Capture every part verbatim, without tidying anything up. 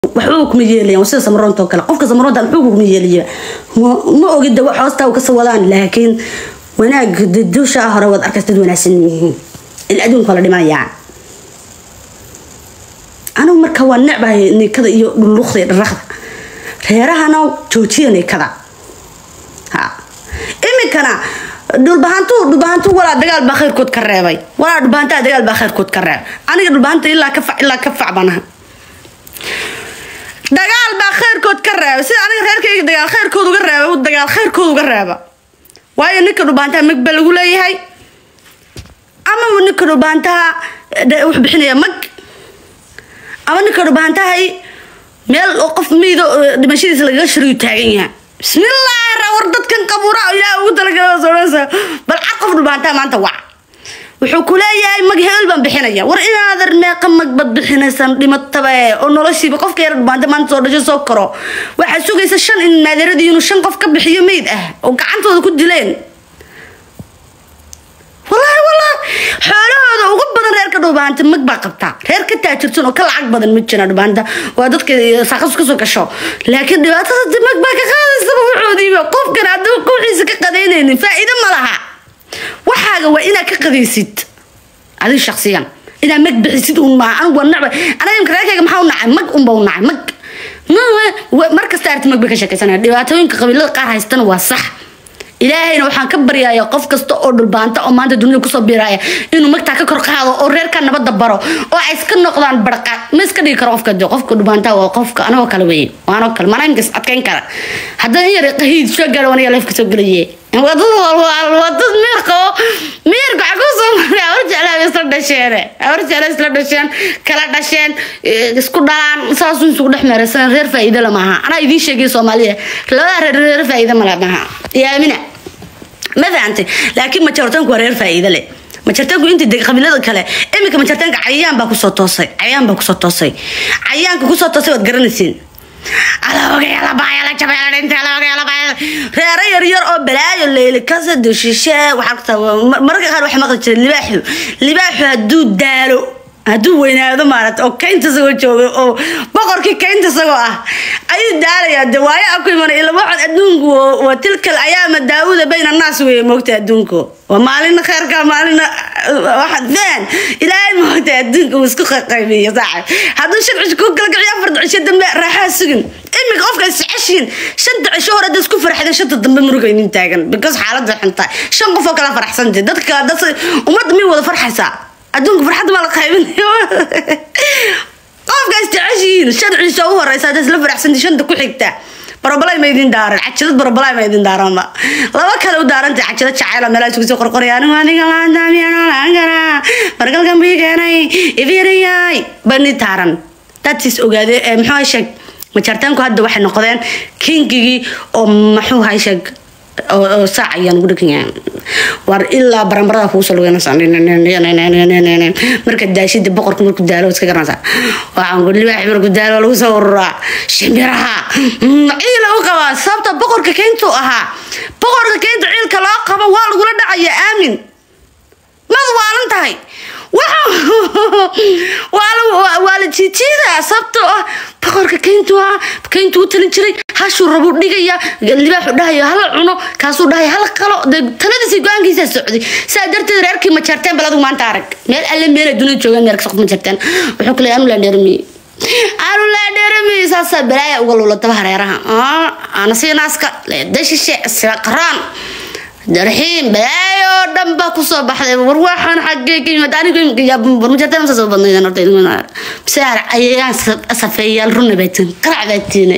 وحوك ميليا وسيد سمرون توكل قفك سمرون ده حوك ميليا ما أوجد دواء حاسته وكسودان لكن وأنا قد دو شهر وضع أركست دون سنين الأدون قال لي ما يعني أنا مركوا النعبة إني كذا يلخص الرخض ريرها أنا توتيني كذا ها إمي كنا دول بهانتو دول بهانتو ولا دجال بخير كود كرابي ولا دول بهانتا دجال بخير كود كراب أنا دول بهانتا إلا كفع إلا كفع بنها دجال بخير كود كراب سيد أنا غير كي دجال خير كود وكراب ودجال خير كود وكراب واي نك دول بهانتا مقبل ولا هاي أما نك دول بهانتا وح بحني مق أما نك دول بهانتا هاي ميل وقف ميدو دمشي سلقة شريو تاعينها بسم الله وردت كان قبورة يا ود لقى صورة بل عقف البانتا ما أنت وع وحكولي يا مجهول بن بحنايا ور إن هذا المقام مقبض بحنا سن لمتبع إنه رشي بقف كير البانتا ما أنت ورجع سكره وحسوق يسشن إن نادر دينه شن قف كب بحيو ميد أه وقعنته كود دلين والله والله حاله هذا وقبض الرير كده بانتا مقبض قبطع رير كده ترتون وكل عقبض المتجنا البانتا وهذا كده ساقس كسو كشوا لكن دلوقتي مقبض كخالص وعودي قف كان عندهم كل حيس كقدينين فإذا ما لها وحاجة وإنا كقديسيت هذه شخصيا إذا مقبض سيد وما أنا والنعبة أنا يمكن أكيد محاول نعم مق أم بو نعم مق مركز تعرف مقبض كشكل سنة دلوقتي يمكن قبيلة قارها يستنوا صح إلهي وحن كبر يا يقف كستأور البانتا أو ما أنت الدنيا كسب برايا إنه مكتاك كرقها أو رير كان نبض دبره أو عايز كن نقدان برقة مس كدي كرقف كده قف كده بانتا وقف أنا وكلوي وأنا وكل ما ننقص أتكين كره هذا هي رقيه شو قال وانا يلف كسب قليه وضد وضد ميرقو ميرقو عقوسهم أرجع لا يصير دشينه أرجع لا يصير دشين كلا دشين سكودان ساسون سكود حمر سن غير فائدة لماها أنا يدي شيء سومالية لا غير فائدة ملامها يا أمينة ماذا أنت لكن ما شرطنك ورير فائدة لي ما شرطنك أنت دق قبيلة كله إمك ما شرطنك عيان باكو صوتصي عيان باكو صوتصي عيان كوكو صوتصي وتقرنسين على وجه على باي على شباب على أنت على وجه على باي رير رير رير أو بلاي اللي كذا دوشيشة وحركته مرة خير واحد ما قلت اللي بحو اللي بحو هدود دارو هدو وين هذا مارت أو كين تسوي شو أو بقر كي كين تسوي أي دار يا دوايا أكل من إلى واحد أدونكو وتلك الأيام الداودة بين الناس وموت أدونكو وما لنا خير كما لنا واحد ثان إلى موت أدونكو وسكوخ قيمية صاحب هذا شو شكوك كل قيام فرد عشان دم راح السجن إمك أفكار عشرين شد عشورة ده سكوف فرح ده شد الدم مرقين تاجن بقص حالات الحنطة شن قفوا كلا فرح سنتي ده ده وما دمي ولا فرح ساعة أدونك فرحت ما لقيمين قف قاعد تعيشين شد عشوا الرئيس هذا سلف فرح سنتي شن دكوا حكته بربلاي ما يدين دارن عشرة بربلاي ما يدين دارن ما لا وكلوا دارن عشرة شعيرة ملا يسوي سوق القريان ما نيجي لا دامي أنا لا أنا برجل كم بيجاني يفيرياي بني تارن تاتيس أوجاد محوشك ما شرطنكوا هذا واحد نقدين كينجي أو محوهايشك أو ساعة ينقول يعني war ilaa baranbarada ku soo lugana saaneen marka daashida boqorka markuu daalo iska garanaysa waxaan goli wax markuu daalo lagu soo ururaa shimbiraha ila uu qaba sabta boqorka keento aha boqorka keento ciilka loo qabo waa lagu la dhacaya aamin mad waalan tahay waa waa la jiitida sabta boqorka keento keento talin jiray hashu rabu dhigaya libaax dhahayo hal cuno kaasoo dhahay hal qalo taladiisi go'aankiisa socday saadarteed reerkii ma jarteen baladu maanta arag meel alle meel adduunka joogan meel saqaf ma jarteen wuxuu kale aanu la dheermi aanu la dheermi saasa balaaya uga lulata hareeraha ana si naaska dashishe saqraan darxiin balaayo dhanba ku soo baxday war waxaan xaqiiqi madaanigu ya ma jarteen soo badnayna hortayna saar ayaan safeeyal runabatin qaracbatin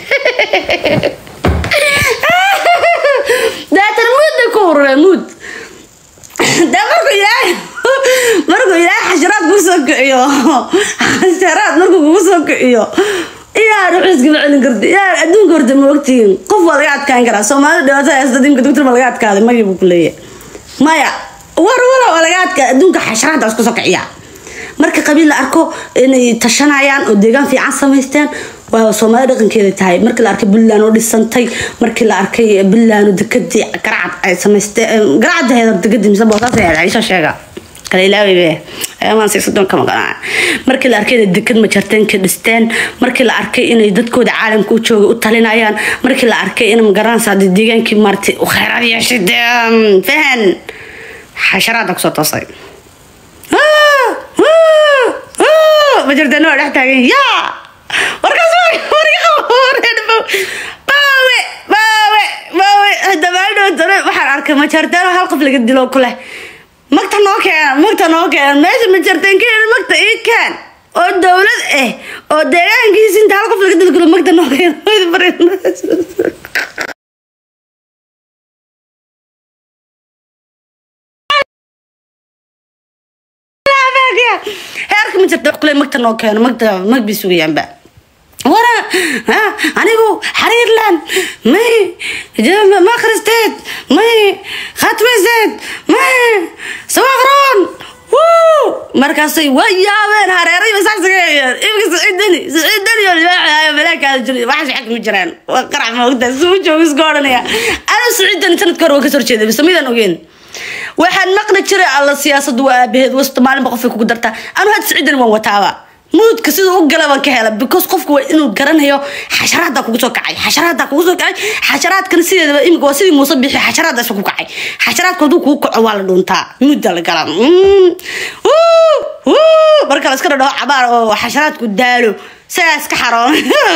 ده ترمود كور مود ده مركو يا مركو يا حشرات بوسك يا حشرات مركو بوسك يا يا روحس قبل على قرد يا أدون قرد موقتين قف ولا قاعد كان كرا سوما ده هذا يستدين كدكتور ولا قاعد كذا ما يبغى كلية ما يا ور ولا ولا قاعد أدون كحشرات أسكو سكعيا مركو قبيلة أركو إن تشنعيان وديجان في عصا ميستان وصومالي رقم كذا تاي مركي لا أركي بلان ودي سنتي مركي لا أركي بلان ودكتي قرعد أي سمست قرعد هذا دكتي مسبوطات هذا عيشة شجع kale ilaahay be ayaan siyaasaddan kama qanaa markii la arkay dekad ma jarteen ka dhisteen markii la arkay inay dadkooda caalamka u jooga u talinayaan markii la arkay in magaranaysa deegaankii marti u khayraad yeeshadeen fahan xasharaad ku soo toosay ma jarteen oo dhaxtaagan yaa warkaas wariga wareedbo baawe baawe baawe hada baadho dare waxaan arkay ma jarteen hal qof laga dilo kule magta noo keen magta noo keen meesha ma jarteen keen magta ii keen oo dawlad eh oo deegaankiisa inta hal qof laga dilo kule magta noo keen heerka ma jarteen kule magta noo keen magta mag bi sugayaan ba ورا ها أنيقو حرير لان ماي جم ما خرستيت ماي خاتم زيت ماي سواغرون وو مركزي ويا وين هريري بس عسكر إبغى سعيدني سعيدني ولا ملاك هالجري واحد حق مجران وقرع موجود زوج ويسقورني أنا سعيدني سنة كرو كسر كذا بس ميدا نوجين واحد نقد شري على السياسة وبهذ وسط مال بقف في قدرته أنا هاد سعيدني ووتاوا مود كسيد او غلبان كهلا because qofku waa inuu garanayo xasharaadda kugu soo kacay xasharaadda kugu soo kacay xasharaadkan sideedaba imika waa sidii Muuse bixi xasharaadda isku kacay xasharaadku uu ku kaco waa la dhuntaa mudda la galan marka la iska dhaw cabaar oo xasharaadku daalo saas ka xaroon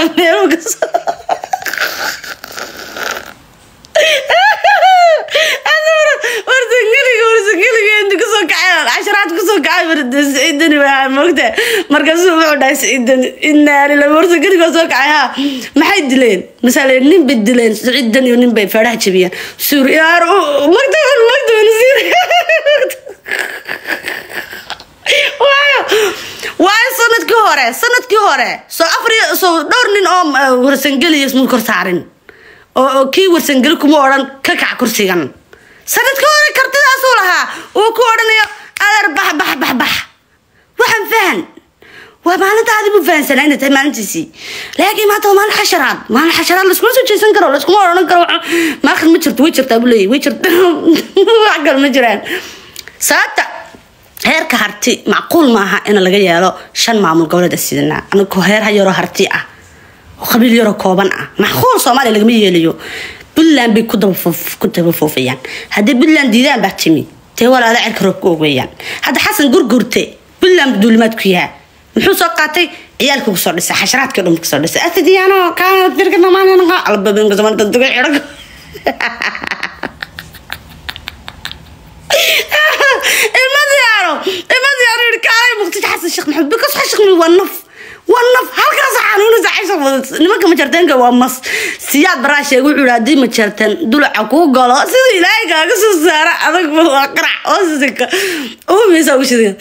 ورسنجلي ورسنجلي عندك سوق عيال عشرات كسوق عيال بردس إدني ومقته مركز سوق دايس إدني إن اللي ورسنجلي كسوق عيال ما حد دلين مثلا نين بدلين إدني ونين بيفرح شبيه سوريا مقته مقته نصير واو واي سنة كهورة سنة كهورة سو أفري سو دور نين أم ورسنجلي اسمه كرسارين oo kii warsangal kuma oran ka kac kursigan sanadka hore kartidaas oo lahaa oo ku oranayo adeer bax bax bax bax waxaan fahan waa maalintaadi ma fahansanayna tay maalintiisi laakiin ma tahay maal xasharaad maal xasharaad la isku soo jeesan karo la isku oran karo ma khad ma jirto way jirtaa bulay way jirtaa wax gal ma jiraan saata heerka harti macquul maaha in laga yeelo shan maamul gobolada sidana anagu heer hayro harti ah وقبل يرى كوبان معقول صومالي لقمي يليو بلان بيكتب فوف كتب فوفيان هذا بلان ديدان بحتمي تقول على عكرب كوبيان هذا حسن قرقرتي بلان بدول ما تكويها محوس وقاتي عيالك بصور لسه حشرات كلهم بصور لسه أتدي أنا كانت بيركنا معنا أنا على بابين زمان تدقي عرق الماذا يعرف الماذا يعرف الكلام مختي حسن الشيخ محمد بكس حشق من ونف والنف هالكاس حنون زعيش نمك ما جرتين قوامس سياد براش يقول عادي ما جرتين دول عقوق قلا سيد لا يقاس السارة هذاك بالقرع أوزك هو ميساوي شيء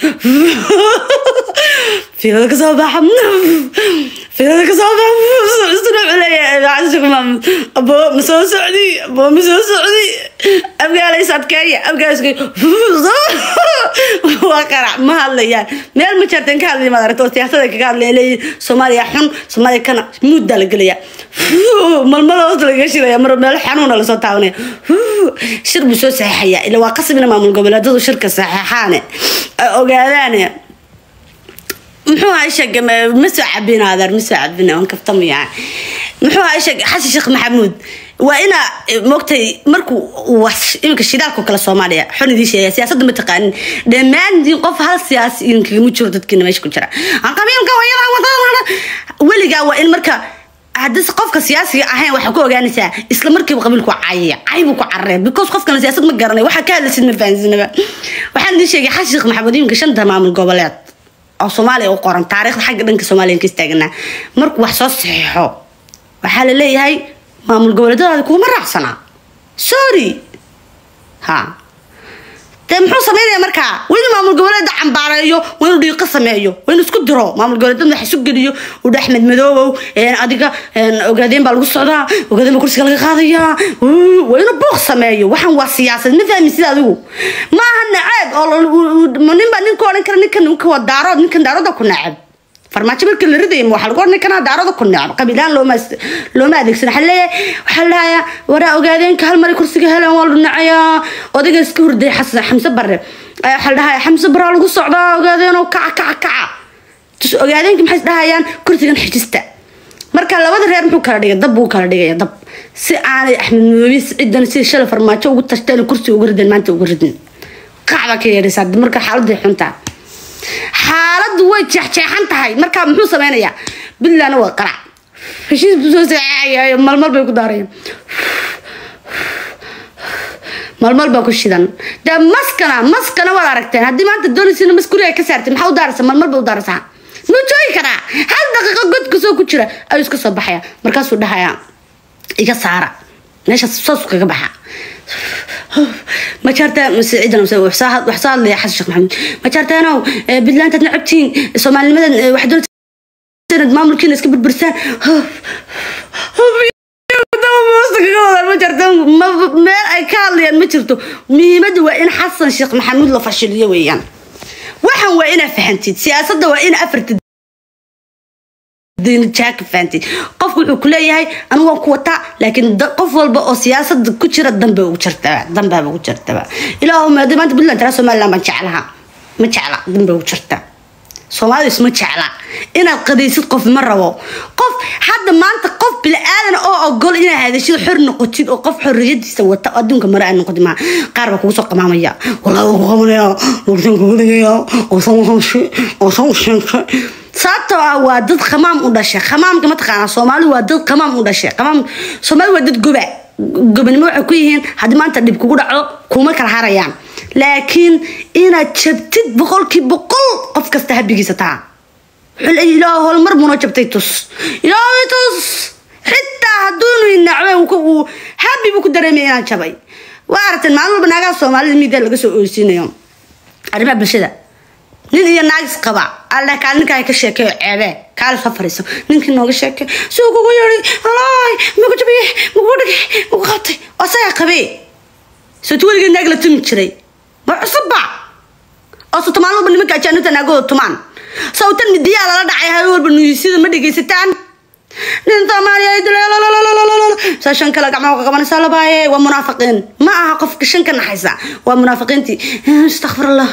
في هذاك صباح في هذاك صباح استنى علي عايزك مام أبو مسوي سعودي أبو مسوي سعودي أبغى على يسعد كاية أبغى يسكي وقرع ما هالليان مال ما جرتين كهذي ما درت وسياسة كهذي لي سوماليا حن سوماليا كان مدة لقليا مالمال أصلا قشيرة يا مر مال حنون على صوت عوني شرب سو صحية إلا وقسمنا ما من قبل هذا شركة صحيحانة وقالاني محو عايشة مسوع بينا هذا مسوع بينا ونكف طمية محو عايشة حسي شيخ محمود وأنا موقتي مركو وش يمكن شدالكو كلا صوماليا حن دي شيء سياسة متقن دمان دي قف هالسياسة يمكن متشردت كنا ما يشكون شرع عن قبيل كويلا واللي جاوا إن مركا حدث قفك سياسي أهين وحكوا جانسة إسلام مركب قبلكوا عاية عيبكوا عرّب بيكوس قفك السياسة متقرنة وحكى لسه نفانزنا بقى وحن دي شيء حسي شيخ محمود يمكن شنتها مع من قبلات أو صوماليا وقرن تاريخ حق دنك صوماليا كيستاجنا مركو وحصص صحيحه وحال لي هاي maamul goboleedyada kuma raacsana sorry ha tan muxuu sameeyay marka weyn maamul goboleed cambaareeyo weyn dhiiq sameeyo weyn isku diro maamul goboleedyada waxa isu geliyo u Axmed Madoow ee adiga ogaadeen baa lagu socdaa ogaadeen kursiga laga qaadaya weyn booq sameeyo waxan waa siyaasad ma fahmi sida adigu ma aha naceeb oo nin baa nin ko oran kara ninkan ninka waa daaro ninkan daarada ku naceeb farmaajo marka la riday ma waxa lagu oran kana daarada ku naceeb qabiilaan loo ma loo ma adeegsan xalay waxa la waraa ogaadeen ka hal mar kursiga helaan waa lu nacaya odayga iska hurday xasan xamse barre حلها حمزة برا لقو صعدا وقاعدين وكع كع كع تس وقاعدين كم حس دهايان كرتين حجسته مركا لبada reer muxuu kala dhigay dab buu kala dhigay dab si aan Axmed Mabis ciidan si shal farmaajo ugu tashteen kursi ugu rideen maanta ugu rideen qacba ka yeeraysa marka xaaladdu xunta xaaladdu way jeexjeexan tahay marka muxuu sameeynaya billaana waa qarac heshiis buu soo saacay malmal bay ku daarayeen malmal baa ku shidan da maskana maskana wala aragteen hadii maanta doonaysiin maskuriga ka saartay maxaa u daaraysa malmal baa u daaraysa نوجي كذا هل دقيقة قد كسو كتيرة أيش كسو بحيا مركز ودها إيجا سارة ليش الصوص كبحة ما شرط مسعدنا مسوي وحصاد وحصاد لي حس الشيخ محمد ما شرط أنا بالله أنت نعبتين سومالي مدن واحد سند ما ممكن نسكب البرسان ما شرط ما ما أكال يعني ما شرطه مهمة وإن حسن الشيخ محمد لا فشل يويان waxan waa ina fahantiid siyaasadda waa ina afarta diin jaak fahantiid qofku wuxuu ku leeyahay anigu waan ku wata laakiin qof walba oo siyaasadda ku jira dambe uu jirtaa dambe uu jirtaa ilaahu ma damaad billaah tara Soomaaliland ma jeclaha ma jecla dambe uu jirtaa Soomaalidu isma jecla inaad qadaysid qof ma rabo qof hadda maanta qof bil aadan oo ogol inaad hadashid xor noqotid oo qof xorriyadiisa wata adduunka mara aan noqdo ma qaar ba kugu soo qamaamaya walaa ugu qabanaya waqtan kugu dhigaya oo soo hawshi oo soo shanka sababtoo ah waa dad khamaam u dhashay khamaamka ma taqaana Soomaali waa dad khamaam u dhashay khamaam Soomaali waa dad goba gobanimo waxay ku yihiin hadii maanta dib kugu dhaco kuma kala harayaan laakiin inaad jabtid boqolkiiba boqol qof kasta habigiisa taa xul ilaahu hal mar muna jabtay tus ilaahu tus xitaa haduunu inacwe uu habi ku dareemay inaan jabay waartan maalmo banaaga Soomaalida midda laga soo oosinayo arrimaha bulshada nin iyo naagis qaba alla ka ninka ay ka sheekeeyo ceebe kaal safariso ninkii nooga sheekay soo kugu yiri alaay ma ku jabay ma ku dhigay ma ku qabtay asaga qabay soo tuwaliga naag la tumi jiray ma cusubba asu tumaan loo nimanka jaanita naago tumaan sawtan midiya la dhacay hay walba nuusida ma dhigaysataan nin Soomaaliya la la la la la sa shan kala gacmo qaban salabaaye waa munaafiqiin ma aha qof shan ka naxaysa waa munaafiqiinti astaghfirullah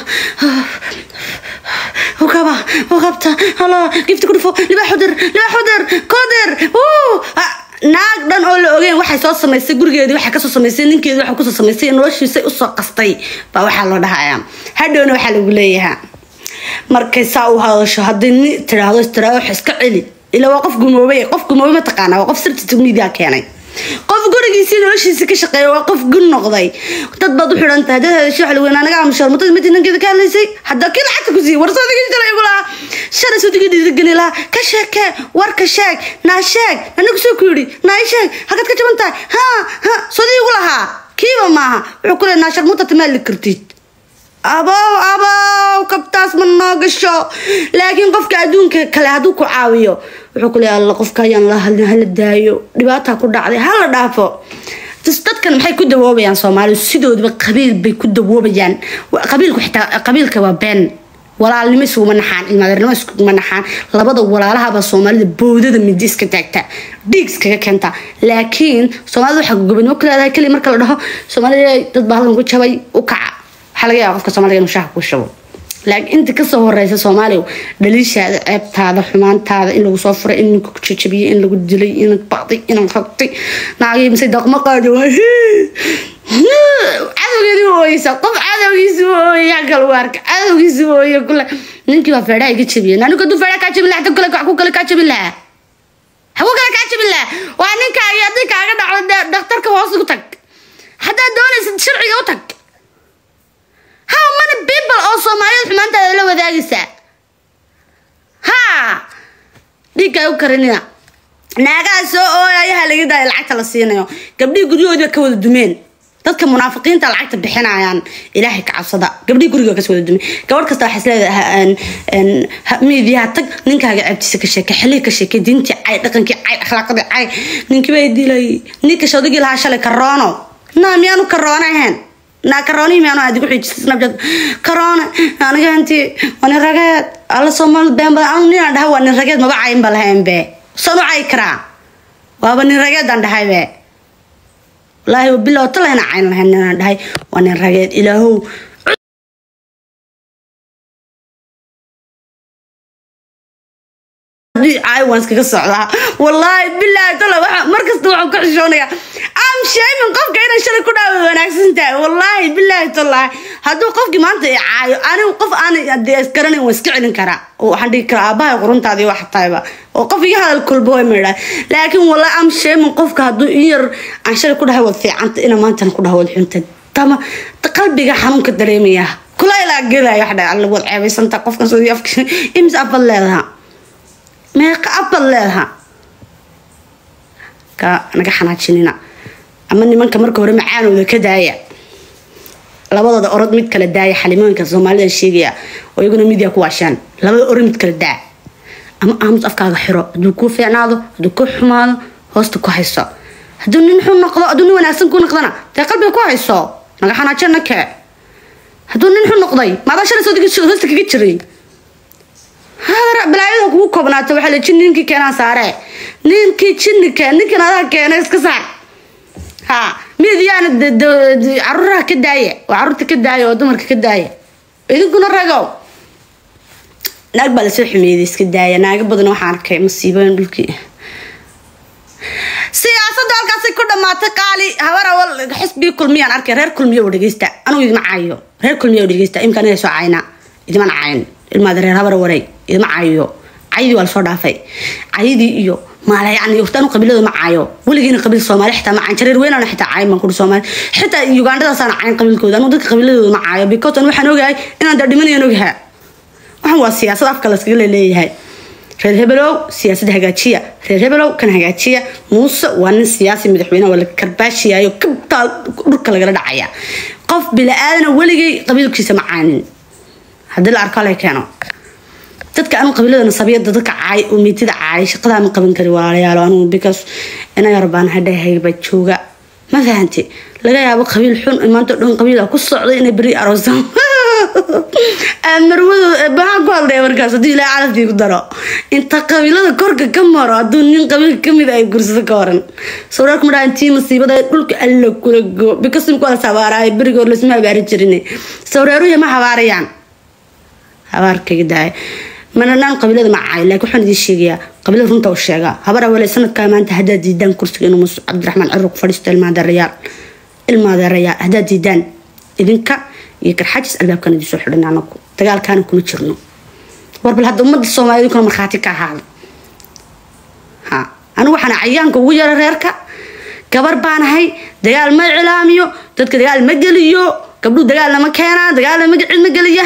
وكبا وقبت الله كيف تقول فوق لبا حضر لبا حضر قدر اوه naag dhan oo la ogeyn waxay soo sameysay gurigeedii waxa ka soo sameysay ninkeedii waxa ku soo sameysay noloshiisa u soo qastay ba waxa loo dhahayaa hadhoona waxa lagu leeyahay markay saa u hadasho hadii tiraahdo tiraahdo iska celi ila waa qof gumoobay qof gumoobay ma taqaana waa qof sirtiisa media keenay qof gurigiisa noloshiisa ka shaqeeyo waa qof gun noqday dad bad u xiran tahay dad sheekh weyn anaga am sharmada mid ninkeeda ka hadlaysay hadda kii lacag ku sii warsadiga jilay gula shara soo digid digilila ka sheeke war ka sheeg na sheeg anagu soo kuuri na sheeg hagad ka jabanta ha ha soo digu laha kiiba maaha wuxuu ku leeyahay sharmada tamal kartid abo abo kabtaas man noogasho laakiin qofka adduunka kale haduu ku caawiyo wuxuu ku leeyahay Allah qofka ayaan la hadlin hal daayo dhibaata ku dhacday hal dhaafo dadkan maxay ku dawoobayaan Soomaalidu sidoodba qabiil bay ku dawoobayaan qabiilku xitaa qabiilka waa been walaalnimo isku manaxaan ilmaadnimo isku manaxaan labada walaalaha Soomaalida boodada mid iska taagta dhiig iska keenta laakiin Soomaalidu waxa gobonimo kale leedahay kali marka la dhaho Soomaalida dad baa halkan ku jabay u kaca xalaga qofka Soomaaliga inuu shaah ku shabo laakiin inta ka soo horeysa Soomaaliya dhaliishaada ceebtaada xumaantaada in lagu soo furay in ku jajabiyay in lagu dilay in baqday in qabtay naagay misay dhaqmo qaado adoogeedu ooysa qof adoogiisu ooya gal warka adoogiisu ooya kula ninkii waa feeray iga jabiyay anigu du feeray ka jabin lahayd kula ku kala ka jabin lahaa hawo kala ka jabin lahaa waa ninka ay adig kaaga dhacdo dhakhtarka hoos ugu tag hadaa doonaysid sharciga u tag how many people oo Soomaaliyeed xumaantaada la wadaagaysa ha diga u karinina naaga soo ooyaya laga daay lacagta la siinayo gabdhii guriyooda ka wada dumeen dadka munaafiqiinta lacagta bixinayaan ilaahay ka cabsada gabdhii guriga ka soo wada dumeen gabadh kasta waxa isleedahay aan media tag ninkaaga abtiisa ka sheekay xilli ka sheekay diinti ay dhaqankii ay akhlaaqada ay ninkii bay dilay ninka shawdigi laha shalay karoono naamiyanu karoono ahaan na karoni miano adigu xijis snapchat corona aniga intii wana ragaad alla Soomaal bamba aan nin dhahay wana ragaad ma bacayn balahayn be soo ay kara waaba nin ragaad aan dhahay be wallahi billahi talana cayn lahayn wana dhahay wana ragaad ilaahu وانس كذا صعدها والله بالله طلع مركز طلع كحشونيا أم شيء من قف كأنه شر كنا ونعكسنته والله بالله طلع هذا قف جمانت عاي أنا وقف أنا أدي أذكرني واسكعلن كرا وحدي كرابة يقولون تادي واحد طيبة وقف يها الكل بوي مرة لكن والله أم شيء من قف كهذا ير عن شر كنا هو في عن إنا ما أنت كنا هو الحين تما تقلبي حنون كدريمية كلها لا جلا يحدا على الوضع عبي سنت قف كان سودي أفكش إمس أبل لها ما أبل لها كا نجحنا تشينينا أما إني من كمرك ورم عانو ذا كداية لبضة ده أرد ميت كلا داية حليمون كزومالي الشيء ويقولون ميديا كواشان لبضة أرد ميت كلا داية أما أمس أفكار حرا دوكو في عناده دوكو حمال هوست كويسة هدوني نحن نقضى هدوني وناسن كون نقضنا تقلبي كويسة نجحنا تشينا كا هدوني نحن نقضي ما بعرف شو صدق شو هوست كيتشري هذا بلايده كوكو كبنات وحلا تشنينكي كنا سارة نينكي تشنيك نينكي هذا كنا إسكسار ها ميديان د د عرورها كداية وعرورت كداية ودمرك كداية إذا كنا رجعوا نقبل سوي ميديس كداية نقبل نوحنا كي مصيبين بالكي سياسة دالك أصير كل ما تقالي هورا وال حسبي كل مية أركي غير كل مية ودقيستا أنا ويد معايو غير كل مية ودقيستا إمكانية يسوع عينا إذا ما نعين المادرين هورا وري إذا معايو عيدي والصورة في عيدي إيو ما لا يعني يختاروا قبيلة معايو ولقينا قبيلة الصومالي حتى مع شرير وين أنا حتى عايم من كل الصومال حتى يوغندا صار عين قبيلة كذا أنا ضد قبيلة معايو بيكوت أنا وحنا وجاي أنا دردي مني نوجها وهو السياسة أفكار سكيل اللي هي reer heblow siyaasadda hagaajiya reer heblow kan hagaajiya muuse waa nin siyaasi madaxweyne wala karbaashiyayo kabta dhulka laga dhacaya qof bila aadana waligay qabiilkiisa macaanin hadii la arko lay keeno dadka aan qabiilada nasabiyada dadka caay oo meetida caay shaqada ma qaban kari walaalayaal anu because ina yarbaan hadhay ba jooga ma fahanti laga yaabo qabiil xun maanta dhan qabiil ku socday inay bari aroosan marwadu baan ku halday markaas hadii la calaamadi ku daro inta qabiilada korka ka maro haduu nin qabiil kamid ay gursada ka waran sawirka ma dhaantii masiibada dhulka alla kula go because in kala sabaaray barigood la isma baari jirin sawiradu ma habaarayaan habaarkayga daay mana naan qabiilada ma caay laakiin waxaan idin sheegayaa qabiilada runta oo sheega habara wala sanadka maanta hadaa diidan kursiga inuu Muuse Cabdiraxmaan Cirro ku fadhiisto ilmaada Riyaal ilmaada Riyaal hadaa diidan idinka يكر حاجز الباب كان يسوي حدنا نكو تقال كانوا كل يشرنوا وربل هذا أمد الصومالي كانوا مرخاتك هذا ها أنا وحنا عيان كوجر ريركا كبر بان هاي دجال ما إعلاميو تذكر دجال مجليو قبل دجال لما كان دجال مجل مجليا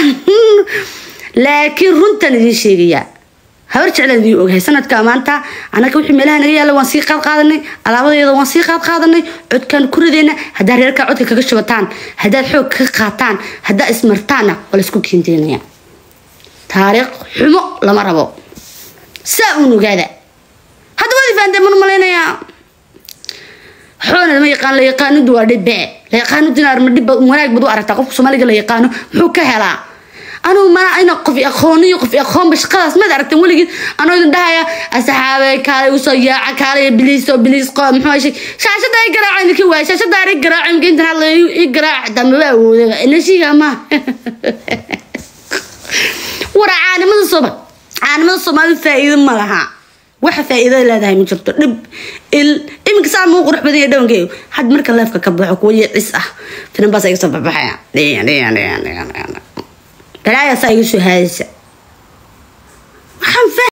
لكن رنتنا دي شيء هورج على ذي وجه سنة كمانتا أنا كوحي ملها نجيا لو وثيقة قادني على وضعي لو وثيقة قادني عد كان كل ذينا هدا ريركا عد كقشبتان هدا الحوك قاتان هدا اسمرتانا ولا سكوك كنتينيا تاريخ حمو لما ربو ساونو كذا هذا ولي فاندم من ملينا يا حون لما يقان لا يقانو دوار دبع لا يقانو دينار من دب مناك بدو أرتا قف سومالي لا يقانو حو كهلا أنا ما أنا قفي أخوني قفي أخون بس خلاص ما درت ولقيت أنا إذا دهيا أصحابي كاري وصياع كاري بليس وبليس قام حواشي شاشة دا يقرأ عندك هو شاشة دا يقرأ عندك أنت الله يقرأ دم بقى نشيء ما ورا عاني من الصبح عاني من الصبح هذا فائدة ما لها واحد فائدة لا ده من شرط رب ال إمك ساعة مو قرح بدي يدون جيو حد مركز الله فك كبح وكوية عسة فنبص يكسب بحياة ليه ليه ليه ليه ليه لا يا سايق شو هذا